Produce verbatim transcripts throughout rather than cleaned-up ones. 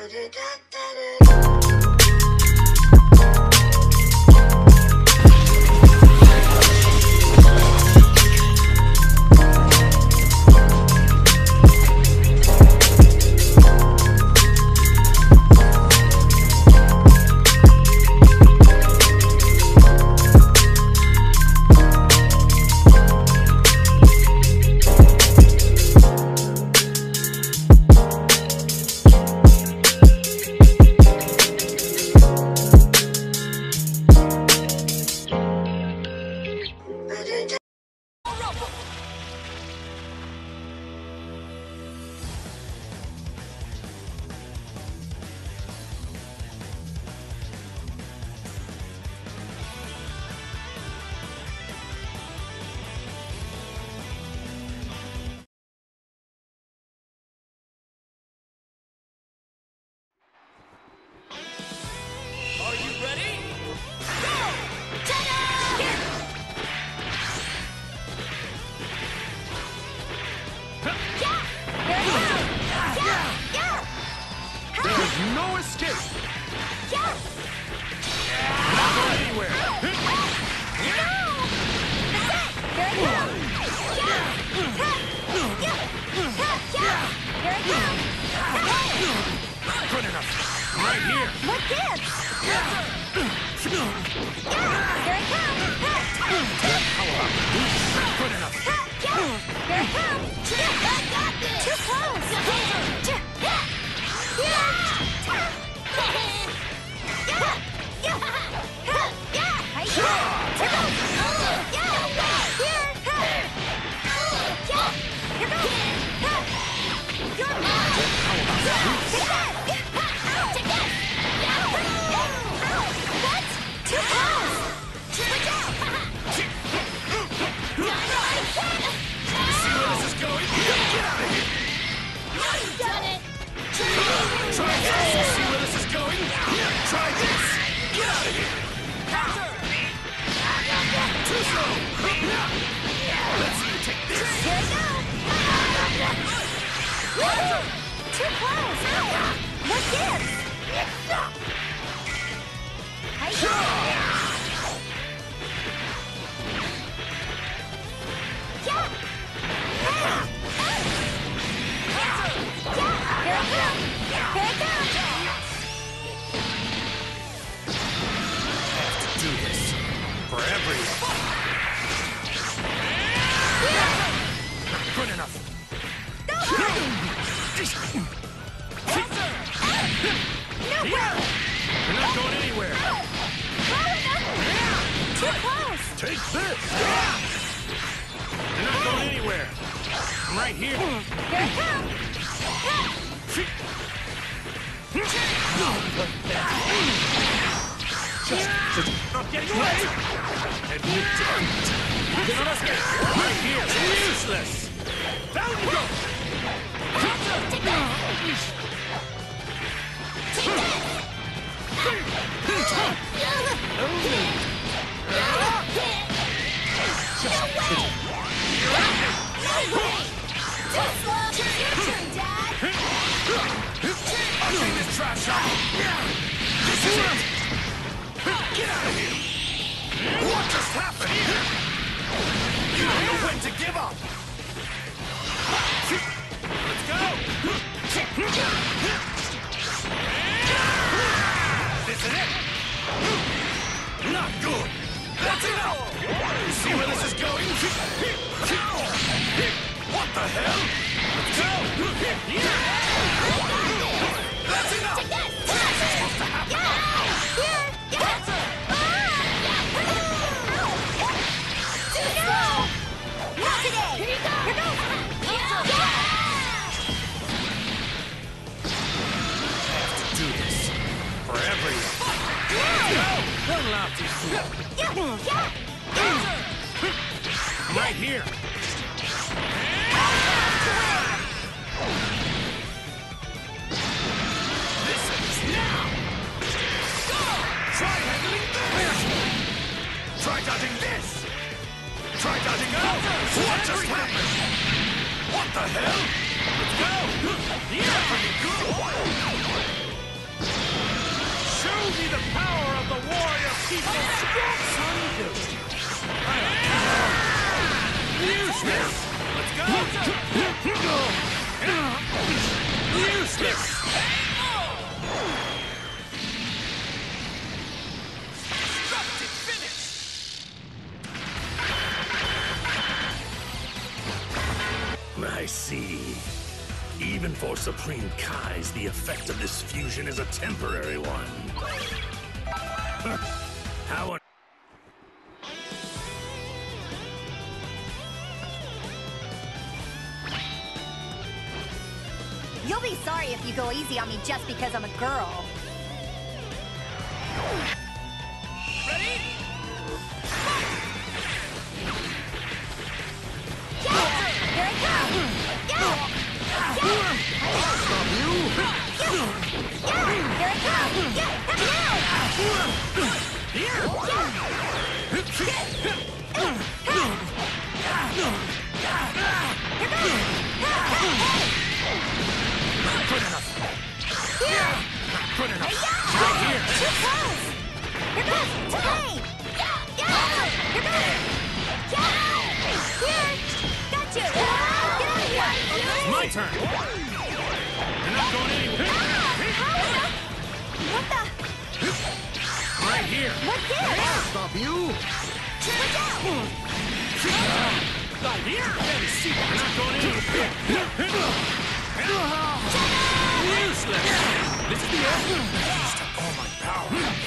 No escape! Not going anywhere! Good enough! Right here! What gives? Here it comes! How about this? Good enough! Here it comes! Too close! Too close! What gives? Do this for everyone. Good enough. You're not going anywhere. Too close! Take this. You're not going anywhere. I'm right here. Here it comes! Not getting away. Admit defeat. Right here. Useless. Down you go. Take that! I'll clean this trash up. This is it. Get out of here. What just happened? You don't know when to give up. Let's go. This is it. Not good. That's enough. You see where this is going? What the hell? Let's go. That's enough. What's supposed to happen? Not today! Here you go! Here goes! Do this for everyone. Don't laugh too soon. I'm right here. This is now. Try handling this. Try dodging this. Try dodging out. What just happened? What the hell? Let's go. Yeah, pretty good. Useless! Let's go! Useless! Destructive finish! I see. Even for Supreme Kais, the effect of this fusion is a temporary one. How un- You'll be sorry if you go easy on me just because I'm a girl. Ready? Yeah! Here I come! Yeah! Yeah! Stop you! Yeah! Here I come! Yeah! Here! Good enough! Here! Good enough! Hey, Right here! Too close! Here goes! Today! Yeah! Yeah! Here goes! Yeah! Here! Got you! Get out of here! It's my turn! You're not going anywhere! What the? Right here! What gives? Stop you! Watch out! Right here! Let me see! You're not going anywhere! Useless! This is the end! Used up all my power!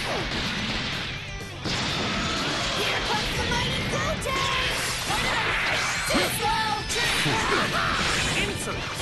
Here comes the mighty Goten! Too slow! Insolence!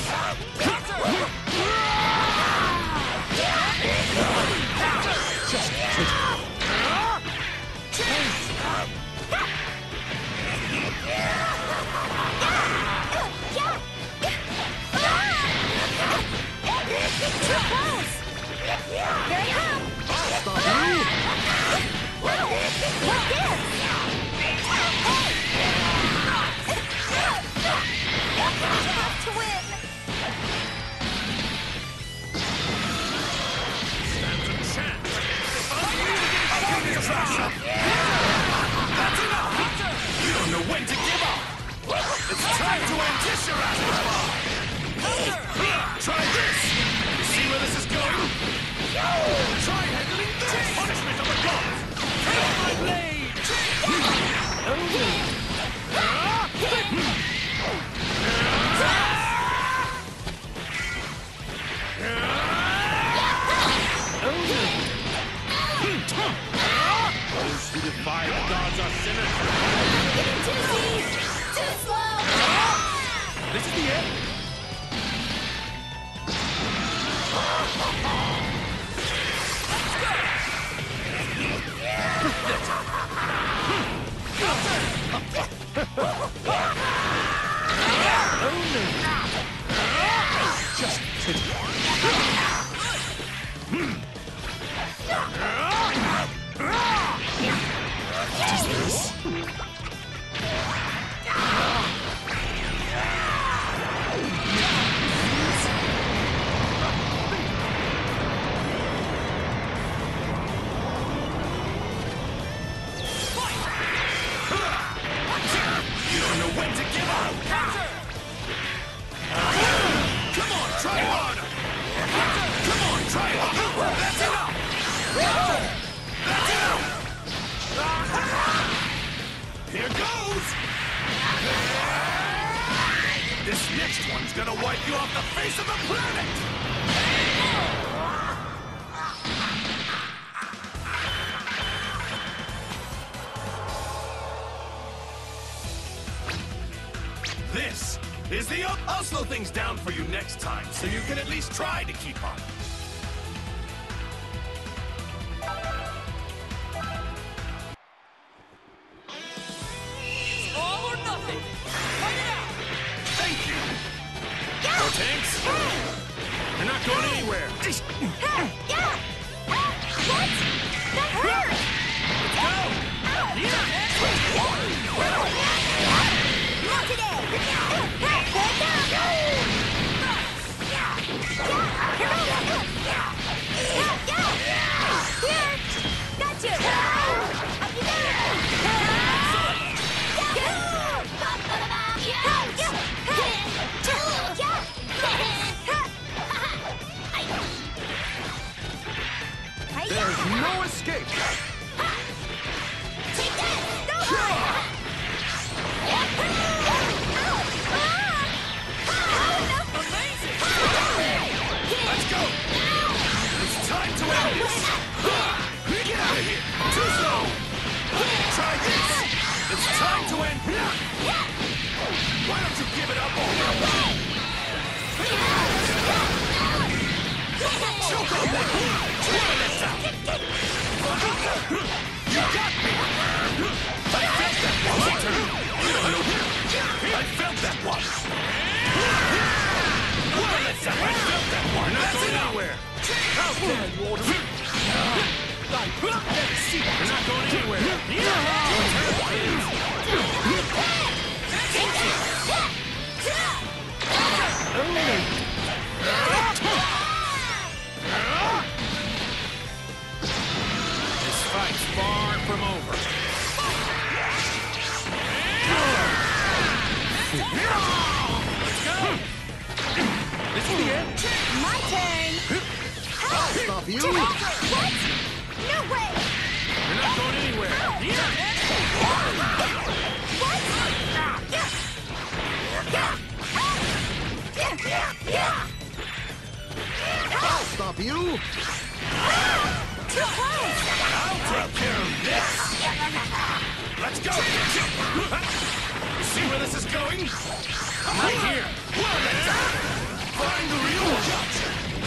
Too close! Here I come! Stop you! What gives? Tough to win! Stands a chance! I'll give you a trash up! That's enough! You don't know when to give up! It's time to end this, your ass! Try this! You see where this is going? Try handling this! Punishment of the gods! Take my blade! Those who defy the gods are sinners! Too deep! Too slow! This is the end! Just You don't know when to give up! Come on, try harder! Come on, try harder! That's enough! That's enough! Here goes! This next one's gonna wipe you off the face of the planet! This is the up. I'll slow things down for you next time, so you can at least try to keep up. It's all or nothing. Fight it out. Thank you. No tanks. You're not going anywhere. Yeah! What? That hurt! Let's go. Yeah. Not today! Here it comes! Here! Got you! No escape! Take this! Go for it! Amazing! Let's go! It's time to end this! Get out of here! Too slow! Try this! It's time to end! Why don't you give it up already? Choke on that! Try this out! You got me! I felt that one! I felt that one! Well, let's have I felt that one! Not going anywhere! How dare you order me? You're not going anywhere! This fight's far from over. Let's go! This is the end. My turn! I'll stop you! What? No way! You're not going anywhere! I'll stop you! Too close! I'll take care of this! Let's go! You see where this is going? Right here! Find the real judge!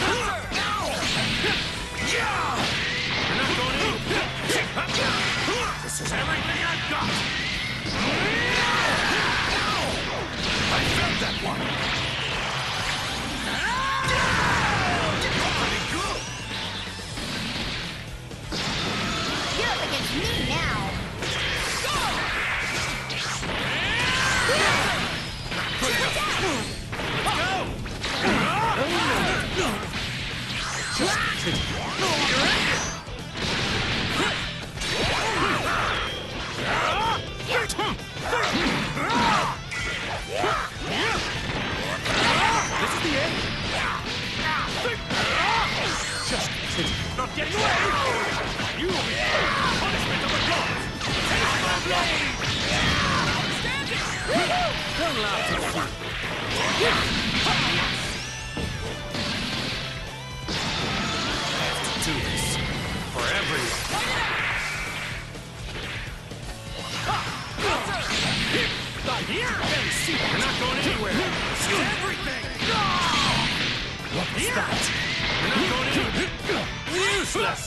Yeah! You're not going anywhere! This is everything I've got! I felt that one! Pretty good! You're up against me now! This is the end. Just not getting away. You will be punishment of the gods. Take my blade. Outstanding. Don't allow to shoot. I have to do this for everyone. Here! You're not going anywhere! Steal everything! What was that? You're not going anywhere! Useless!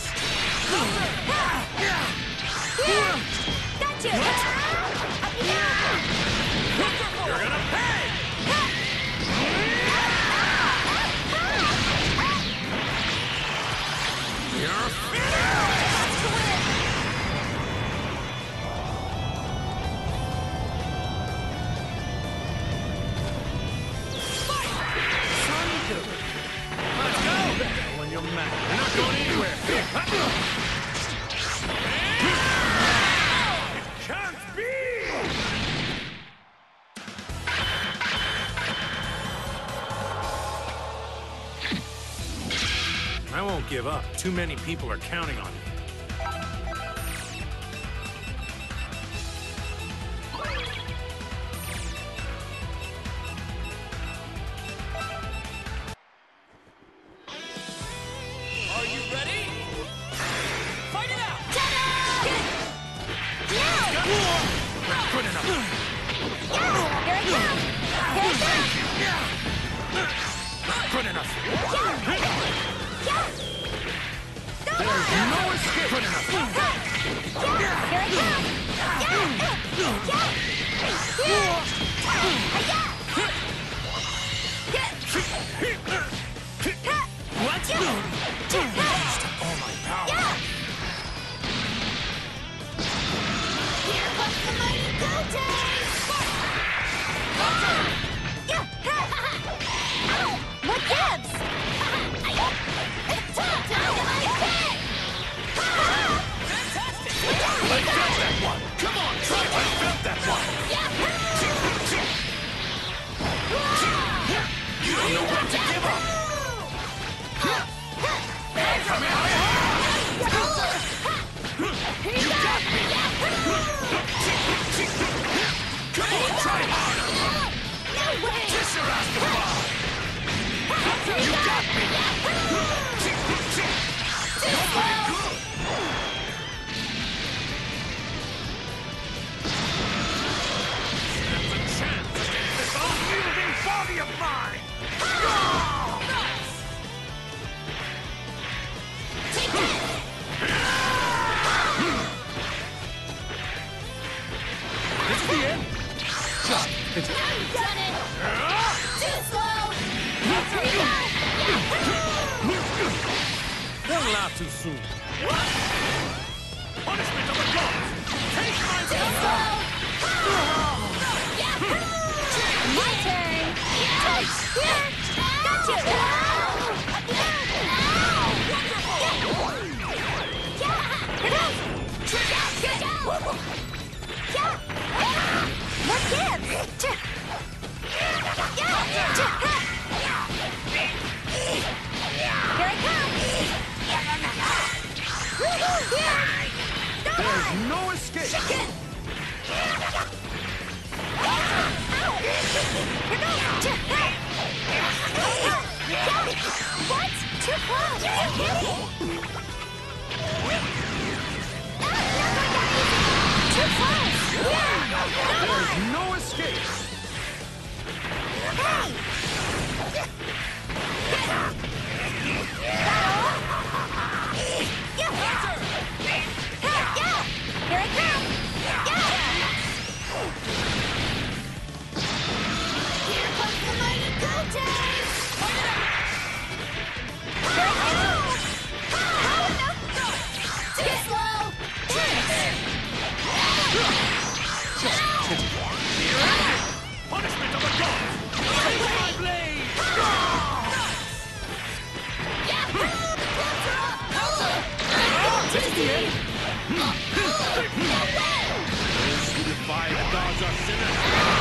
Got you! You're gonna pay! You're when you're mad. You're not going anywhere. It can't be! I won't give up. Too many people are counting on me. Good enough. Here I come! Here I come! Good enough. Yeah! There's no escape. Good enough. Here I come! What? Used all my power. Here comes the mighty Goten! What gives? It's time to do my thing! Fantastic! I felt that one. Come on, try. I felt that one. You don't know when to give up. mine! Take that! This is the end! Just Now you've done it! Too slow! Here we go! Don't laugh too soon. Punishment of the gods! Take my Too slow! My turn! Here! Got you! More gives! Here I come! Here! There's no escape! What? Too close! Are you kidding? Too close! There's no escape! Hey! Here I come! Here comes the mighty Goten! Here I come! Too slow! Punishment of the gods! Take my blade! This is the end! Those who defy the gods are sinners!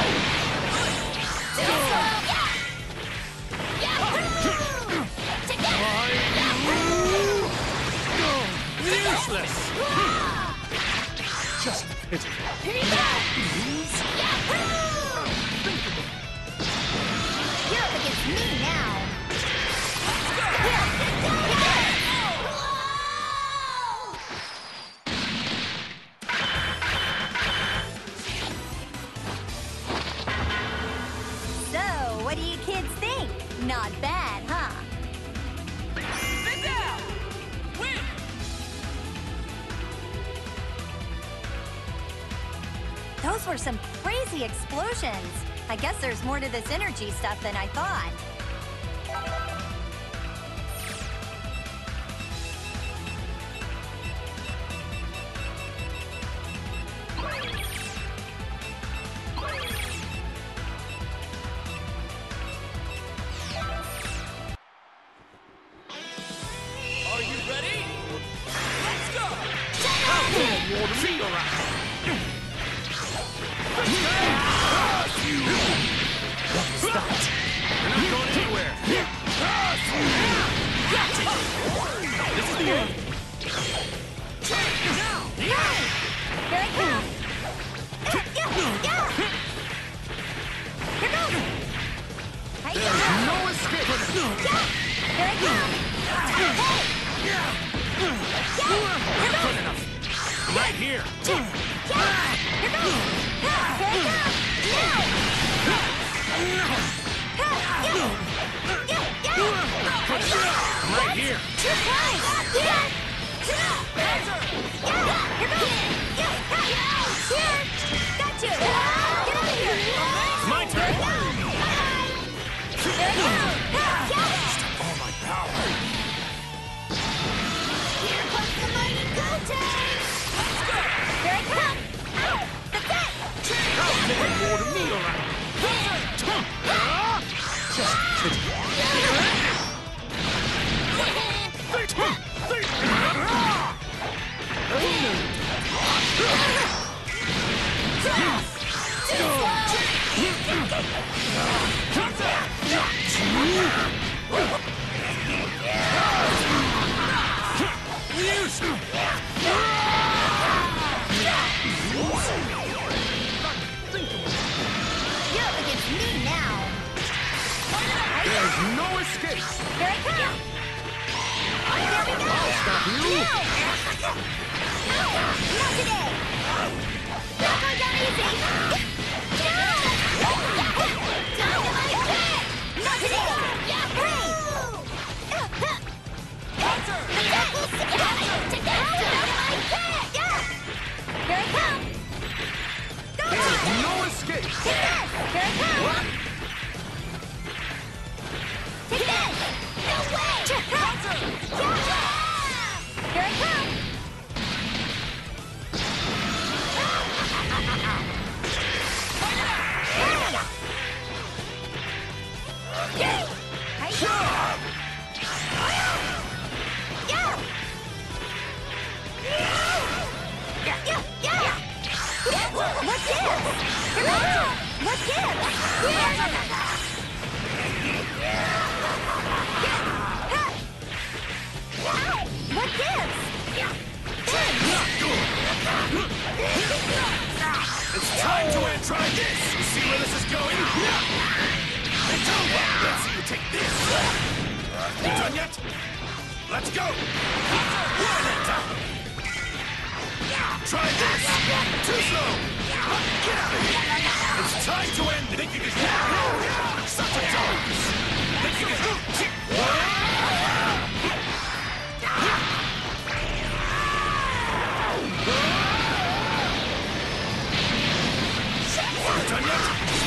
Too slow! Useless! Just pity. Here you go! You're up against me now! So, what do you kids think? Not bad, huh? Those were some crazy explosions. I guess there's more to this energy stuff than I thought. Are you ready? Let's go! Water me around! What is that? You're not going anywhere! This is the end! Now! Here I come! Here goes! Hiya! No escape! Here I come! Good enough! Right here! Here goes! Here I come! Right here! Too close! Here! Here goes! Here! Got you! Get out of here! It's my turn! There you go! All my power! Here comes the mighty Goten! Here I come! That's it! How dare you order me around? Just pity. You're up against me now! There's no escape! Here I come! There we go! Stop you! No! Not today! Not going down easy! No! Dynamite hit! What gives? It's time to end. Try this. You see where this is going? It's over. Let's see you take this. You done yet? Let's go. Run it. Try this. Too slow. Get out of here. It's time to end. Think you can get out? Such a dog. Think you can go? Done yet?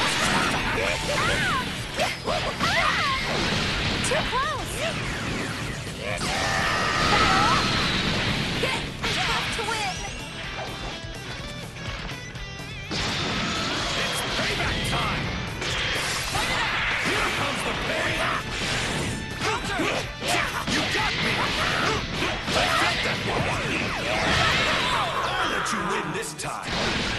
Too close! I have to win! It's payback time! Here comes the pain! You got me! I got that one! I'll let you win this time!